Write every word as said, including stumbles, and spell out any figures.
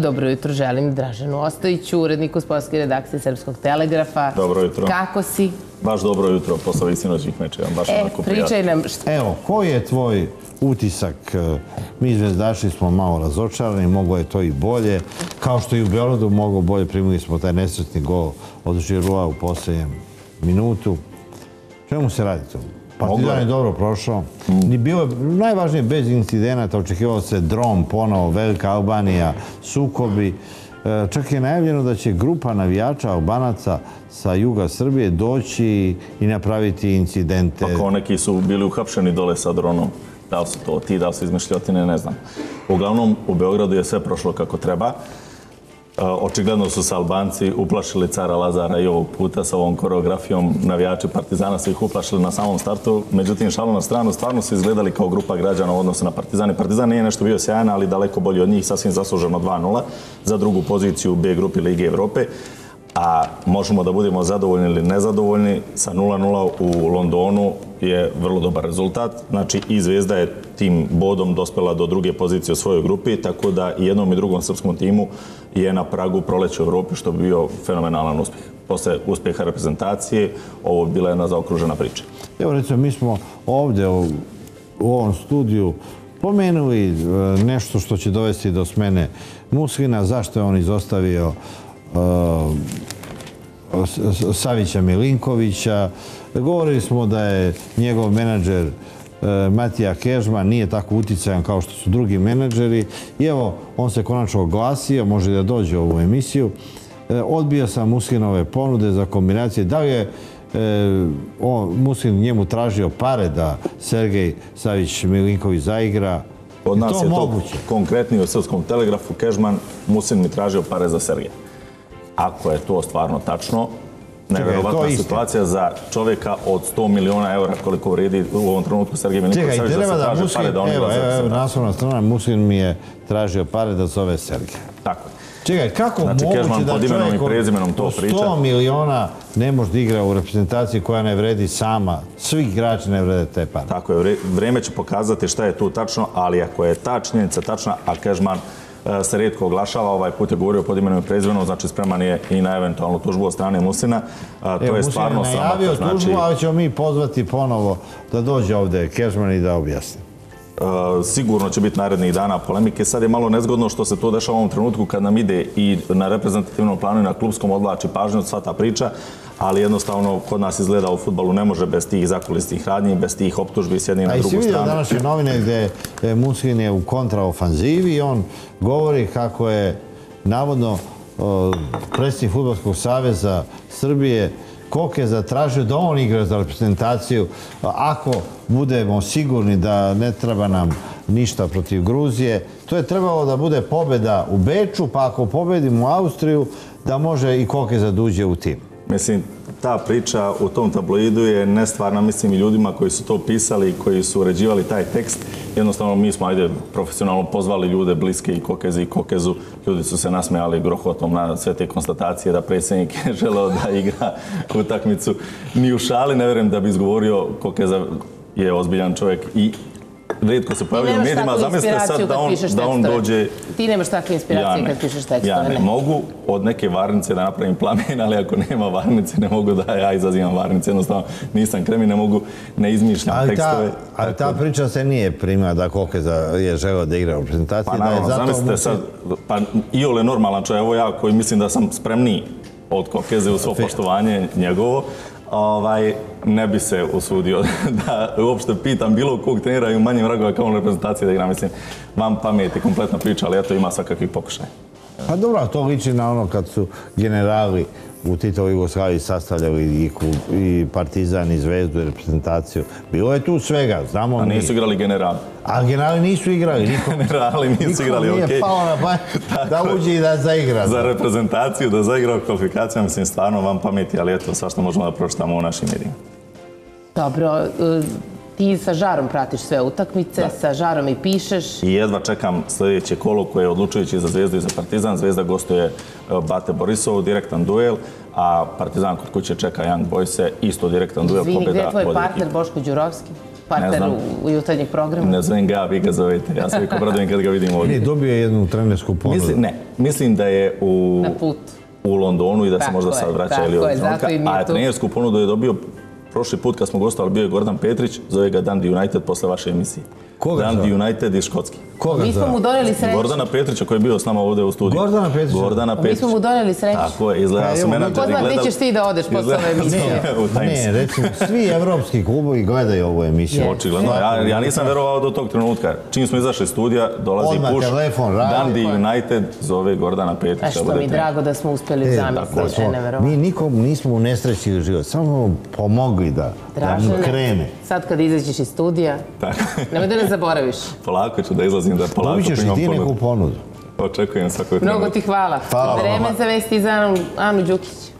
Dobro jutro želim Draženu Ostojiću, uredniku sportske redakcije Srpskog telegrafa. Dobro jutro. Kako si? Baš dobro jutro posle ovih sinoćnih mečeva. E, pričaj nam. Evo, koji je tvoj utisak? Mi zvezdaši smo malo razočarani, moglo je to i bolje. Kao što i u Beogradu moglo bolje, primili smo taj nesretni gol od Žirua u posljednjem minutu. Čemu se radi to? Partizan je dobro prošao. Najvažnije, bez incidenata, očekivalo se drom, ponovo, Velika Albanija, sukobi. Čak je najavljeno da će grupa navijača Albanaca sa juga Srbije doći i napraviti incidente. Pa kao neki su bili uhapšeni dole sa dronom. Da li su to ti, da li su izmišljotine, ne znam. Uglavnom, u Beogradu je sve prošlo kako treba. Očigledno su se Albanci uplašili cara Lazara i ovog puta sa ovom koreografijom. Navijači Partizana su ih uplašili na samom startu. Međutim, šalu na stranu, stvarno su izgledali kao grupa građana u odnosu na Partizan. Partizan nije nešto bio sjajan, ali daleko bolji od njih, sasvim zasluženo dva nula za drugu poziciju u B grupi Lige Evrope. A možemo da budemo zadovoljni ili nezadovoljni. Sa nula nula u Londonu je vrlo dobar rezultat. Znači, i Zvezda je tim bodom dospela do druge pozicije u svojoj grupi, tako da i jednom i drugom srpskom timu je na pragu proleća u Evropi, što bi bio fenomenalan uspjeh. Posle uspjeha reprezentacije, ovo je bila jedna zaokružena priča. Evo, recimo, mi smo ovdje u ovom studiju pomenuli nešto što će dovesti do smene Muslina, zašto je on izostavio Savića Milinkovića. Govorili smo da je njegov menadžer Matija Kežman nije tako uticajan kao što su drugi menadžeri. I evo, on se konačno oglasio, može da dođe u ovu emisiju. Odbio sam Muslinove ponude za kombinacije. Da li je Muslin njemu tražio pare da Sergej Savić Milinković zaigra? Od nas je to konkretnije u Srpskom telegrafu. Kežman, Muslin mi tražio pare za Sergeja. Ako je to stvarno tačno, nevjerovatna situacija za čovjeka od sto miliona eura koliko vredi u ovom trenutku Sergej Milinković da se traže pare da on ulaze. Evo, naslovna strana, Muslin mi je tražio pare da zove Sergej. Tako. Čekaj, kako moguće da čovjek od sto miliona ne može da igra u reprezentaciji koja ne vredi sama? Svi igrači ne vrede te pare. Tako je, vreme će pokazati šta je tu tačno, ali ako je ta činjenica tačna, a Kežman se rijetko oglašava, ovaj put je govorio pod imenom i prezimenom, znači spreman je i na eventualnu tužbu od strane Muslina. To je stvarno Muslin je najavio tužbu, ali ćemo mi pozvati ponovo da dođe ovdje Kežman i da objasni. Sigurno će biti narednih dana polemike. Sad je malo nezgodno što se to dešava u ovom trenutku kad nam ide i na reprezentativnom planu i na klubskom odvlači pažnju od sva ta priča, ali jednostavno kod nas izgleda u fudbalu ne može bez tih zakulisnih radnji, bez tih optužbi s jednim na drugu stranu. A i si vidio današnje novine gdje Muslin je u kontraofanzivi i on govori kako je navodno predsjednik Fudbalskog saveza Srbije Koke zatražio da on igra za reprezentaciju ako budemo sigurni da ne treba nam ništa protiv Gruzije. To je trebalo da bude pobjeda u Beču, pa ako pobedimo Austriju, da može i Koke da uđe u tim. Mislim, ta priča u tom tabloidu je nestvarna, mislim, i ljudima koji su to pisali i koji su uređivali taj tekst. Jednostavno, mi smo, ajde, profesionalno pozvali ljude bliske i Kokezi i Kokezu. Ljudi su se nasmejali grohotom na sve te konstatacije da predsjednik je želeo da igra utakmicu. Ni u šali ne vjerujem da bi izgovorio, Kokeza je ozbiljan čovjek i rijetko se pojavljaju u medijima. Zamislite sad da on dođe... Ti nemaš takve inspiracije kad pišeš tekstove. Ja ne mogu od neke varnice da napravim plamen, ali ako nema varnice ne mogu da ja izazivam varnice. Jednostavno nisam kremi, ne mogu, ne izmišljam tekstove. Ali ta priča se nije primila da Kokeza je želeo da igra u reprezentaciji. Pa naravno, zamislite sad, pa iole normalan čovjek, evo ja koji mislim da sam spremniji od Kokeze u svo poštovanje njegovo, ne bi se usudio da uopšte pitam bilo kog trenera i u manjim vragova kao u reprezentaciji da igra. Mislim, vam pameti kompletna priča, ali eto ima svakakvih pokušaja. Pa dobro, to liči na ono kad su generali u Titovoj Jugoslaviji sastavljali i Partizan i Zvezdu i reprezentaciju. Bilo je tu svega, znamo mi. A nisu igrali generali. A generali nisu igrali. Generali nisu igrali, okej. Nikom nije palo na pamet da uđe i da zaigra. Za reprezentaciju, da zaigra u kvalifikacijama, mislim, stvarno vam pameti, ali eto, svašta možemo da pročitamo u našim medijima. Dobro, ti sa žarom pratiš sve utakmice, sa žarom i pišeš. I jedva čekam sljedeće kolo koje je odlučujući za Zvezdu i za Partizan. Zvezda gostuje Bate Borisovu, direktan duel, a Partizan kod kuće čeka Young Boyse, isto direktan duel, pobjeda. Izvini, gdje je tvoj partner Boško Đurovski? partner znam. u jutarnjeg programa? Ne zovem ga, vi ga zovete. Ja se uvijek obradujem kad ga vidim Nije ovdje. dobio jednu trenersku ponudu. Mislim, ne, mislim da je u, Na put. u Londonu i da se Tako možda je, sad vraća tako ili ovog je, zato trenutka. i mi A tu. trenersku ponudu je dobio prošli put kad smo gostovali, bio je Gordon Petrić, zove ga Dundee United posle vaše emisije. Koga Dundee zove? United iz Škotski. Koga Mi smo zove? mu doneli sreću. Gordana Petrića koji je bio s nama ovdje u studiju. Gordana Petrića? Gordana Mi Petrića. smo mu doneli sreću. Tako je, izgleda Pa su evo, menadžeri ko zna, gledali. gdje ćeš ti da odeš posle Izgleda- ove emisije? U Times. Ne, recimo, svi evropski klubovi gledaju ovu emisiju. Je. Očigledno, ja, ja nisam verovao do tog trenutka. Čim smo izašli iz studija, dolazi Odmah puš. telefon radi. Dundee United zove Gordana A Petrića. što bude mi trener. drago da smo uspjeli E, zamisliti, tako e, smo- neverovatno. Mi nikom nismo u nesreći život, samo mu pomogli da, da mu Dražene, krene. sad kad izađeš iz studija, Tako. nemoj da ne zaboraviš. Polako ću da izlazim, da polako Dobit ćeš i primam ti neku ponudu. ponudu. Očekujem svakog Mnogo trenutka. ti hvala. Hvala Vreme vama. za vesti za Anu, Anu Đukić.